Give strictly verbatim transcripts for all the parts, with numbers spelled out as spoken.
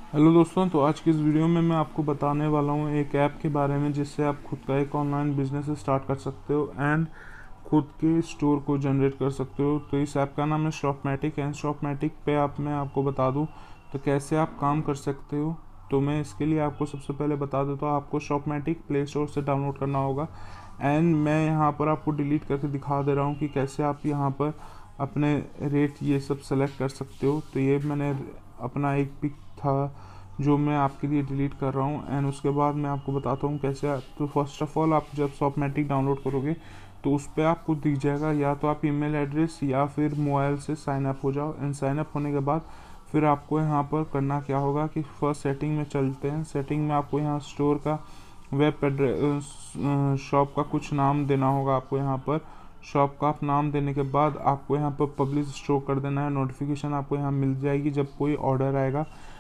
Hello दोस्तों, तो आज की इस वीडियो में मैं आपको बताने वाला हूँ एक ऐप के बारे में जिससे आप खुद का एक ऑनलाइन बिजनेस स्टार्ट कर सकते हो एंड खुद के स्टोर को जनरेट कर सकते हो। तो इस ऐप का नाम है शॉपमैटिक एंड शॉपमैटिक पे आप मैं आपको बता दूँ तो कैसे आप काम कर सकते हो। तो मैं इसके लिए आपको सबसे पहले बता देता हूँ, आपको शॉपमैटिक प्ले स्टोर से डाउनलोड करना होगा एंड मैं यहाँ पर आपको डिलीट करके दिखा दे रहा हूँ कि कैसे आप यहाँ पर अपने रेट ये सब सेलेक्ट कर सकते हो। तो ये मैंने अपना एक पिक था जो मैं आपके लिए डिलीट कर रहा हूँ एंड उसके बाद मैं आपको बताता हूँ कैसे आप। तो फर्स्ट ऑफ ऑल आप जब शॉपमैटिक डाउनलोड करोगे तो उस पर आपको दिख जाएगा, या तो आप ईमेल एड्रेस या फिर मोबाइल से साइन अप हो जाओ एंड साइन अप होने के बाद फिर आपको यहाँ पर करना क्या होगा कि फर्स्ट सेटिंग में चलते हैं। सेटिंग में आपको यहाँ स्टोर का वेब एड्रेस शॉप का कुछ नाम देना होगा। आपको यहाँ पर शॉप का आप नाम देने के बाद आपको यहाँ पर पब्लिश स्टोर कर देना है। नोटिफिकेशन आपको यहाँ मिल जाएगी जब कोई ऑर्डर आएगा।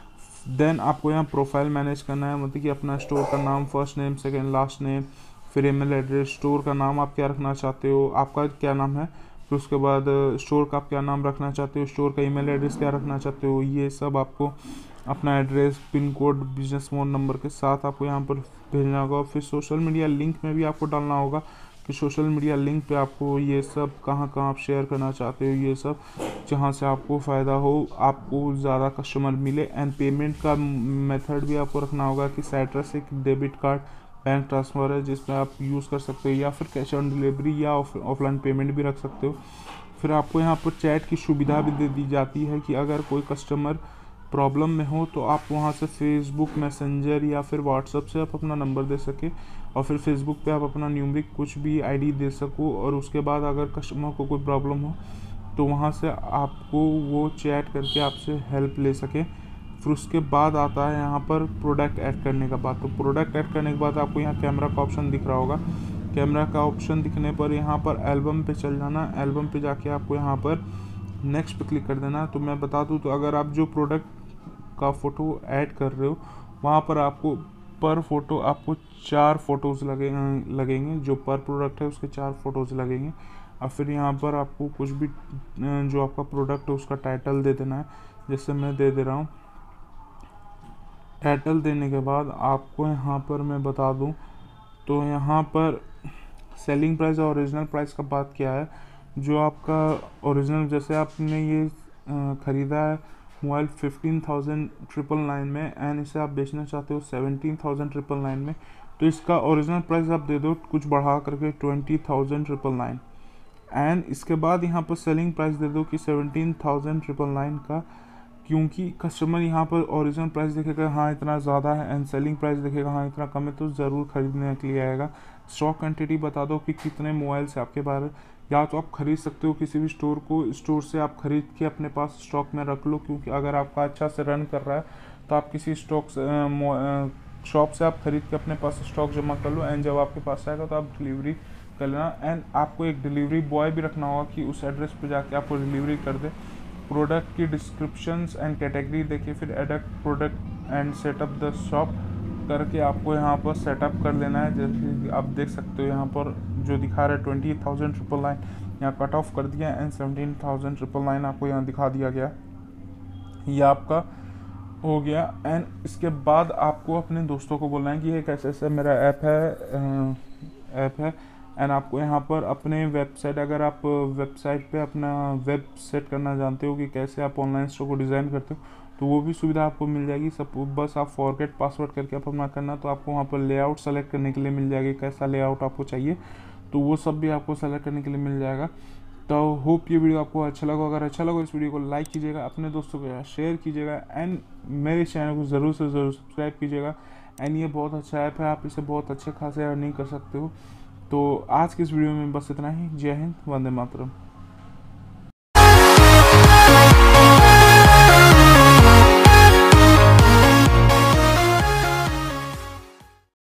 देन आपको यहाँ प्रोफाइल मैनेज करना है, मतलब कि अपना स्टोर का नाम, first name, second, last name, फिर ईमेल एड्रेस, स्टोर का नाम आप क्या रखना चाहते हो, आपका क्या नाम है, फिर उसके बाद स्टोर का आप क्या नाम रखना चाहते हो, स्टोर का ईमेल एड्रेस क्या रखना चाहते हो, ये सब आपको अपना address, pin code, business phone number के साथ आपको यहाँ पर भेजना होगा। फिर सोशल मीडिया लिंक में भी आपको डालना होगा कि सोशल मीडिया लिंक पे आपको ये सब कहाँ कहाँ आप शेयर करना चाहते हो, ये सब जहाँ से आपको फ़ायदा हो, आपको ज़्यादा कस्टमर मिले। एंड पेमेंट का मेथड भी आपको रखना होगा कि साइट्रस एक डेबिट कार्ड बैंक ट्रांसफ़र है जिसमें आप यूज़ कर सकते हो, या फिर कैश ऑन डिलीवरी या ऑफलाइन पेमेंट भी रख सकते हो। फिर आपको यहाँ पर चैट की सुविधा भी दे दी जाती है कि अगर कोई कस्टमर प्रॉब्लम में हो तो आप वहाँ से फेसबुक मैसेंजर या फिर व्हाट्सएप से आप अपना नंबर दे सके और फिर फेसबुक पे आप अपना न्यूमरिक कुछ भी आईडी दे सको, और उसके बाद अगर कस्टमर को कोई प्रॉब्लम हो तो वहाँ से आपको वो चैट करके आपसे हेल्प ले सके। फिर उसके बाद आता है यहाँ पर प्रोडक्ट ऐड करने का बात। तो प्रोडक्ट ऐड करने के बाद आपको यहाँ कैमरा का ऑप्शन दिख रहा होगा। कैमरा का ऑप्शन दिखने पर यहाँ पर एल्बम पे चल जाना। एल्बम पे जाके आपको यहाँ पर नेक्स्ट पे क्लिक कर देना। तो मैं बता दूँ तो अगर आप जो प्रोडक्ट का फ़ोटो ऐड कर रहे हो वहाँ पर आपको पर फोटो आपको चार फोटोज़ लगे लगेंगे जो पर प्रोडक्ट है उसके चार फोटोज़ लगेंगे। और फिर यहाँ पर आपको कुछ भी जो आपका प्रोडक्ट है उसका टाइटल दे देना है, जैसे मैं दे दे रहा हूँ। टाइटल देने के बाद आपको यहाँ पर मैं बता दूँ तो यहाँ पर सेलिंग प्राइस और ओरिजिनल प्राइस का बात क्या है। जो आपका ओरिजिनल, जैसे आपने ये ख़रीदा है mobile fifteen thousand triple nine में एंड इसे आप बेचना चाहते हो सेवनटीन थाउजेंड ट्रिपल नाइन में, तो इसका ओरिजिनल प्राइस आप दे दो कुछ बढ़ा करके twenty thousand triple nine and इसके बाद यहाँ पर सेलिंग प्राइस दे दो कि सेवनटीन थाउजेंड ट्रिपल नाइन का, क्योंकि कस्टमर यहाँ पर ओरिजिनल प्राइस देखेगा हाँ इतना ज़्यादा है एंड सेलिंग प्राइस देखेगा हाँ इतना कम है तो ज़रूर खरीदने के लिए आएगा। स्टॉक क्वांटिटी बता दो कि कितने मोबाइल से आपके पास, या तो आप खरीद सकते हो किसी भी स्टोर को, स्टोर से आप खरीद के अपने पास स्टॉक में रख लो, क्योंकि अगर आपका अच्छा से रन कर रहा है तो आप किसी स्टॉक शॉप से आप खरीद के अपने पास स्टॉक जमा कर लो एंड जब आपके पास आएगा तो आप डिलीवरी कर लेना। एंड आपको एक डिलीवरी बॉय भी रखना होगा कि उस एड्रेस पे जाके आपको डिलीवरी कर दे। प्रोडक्ट की डिस्क्रिप्शंस एंड कैटेगरी देखिए, फिर एडक्ट product and setup the shop करके आपको यहाँ पर सेटअप कर लेना है। जैसे आप देख सकते हो यहाँ पर जो दिखा रहा है ट्वेंटी थाउजेंड ट्रिपल नाइन यहाँ कट ऑफ कर दिया and seventeen thousand triple nine आपको यहाँ दिखा दिया गया, ये आपका हो गया। एंड इसके बाद आपको अपने दोस्तों को बोलना है कि ये कैसे ऐसा मेरा ऐप है ऐप है एंड आपको यहाँ पर अपने वेबसाइट, अगर आप वेबसाइट पे अपना वेब सेट करना जानते हो कि कैसे आप ऑनलाइन स्टोर को डिज़ाइन करते हो तो वो भी सुविधा आपको मिल जाएगी। सब बस आप फॉरगेट पासवर्ड करके आप अपना करना, तो आपको वहाँ पर लेआउट सेलेक्ट करने के लिए मिल जाएगी, कैसा लेआउट आपको चाहिए तो वो सब भी आपको सेलेक्ट करने के लिए मिल जाएगा। तो होप ये वीडियो आपको अच्छा लगा। अगर अच्छा लगा इस वीडियो को लाइक कीजिएगा, अपने दोस्तों के साथ शेयर कीजिएगा एंड मेरे चैनल को ज़रूर से ज़रूर सब्सक्राइब कीजिएगा। एंड ये बहुत अच्छा ऐप है, आप इसे बहुत अच्छे खासे अर्निंग कर सकते हो। तो आज की इस वीडियो में बस इतना ही। जय हिंद, वंदे मातरम।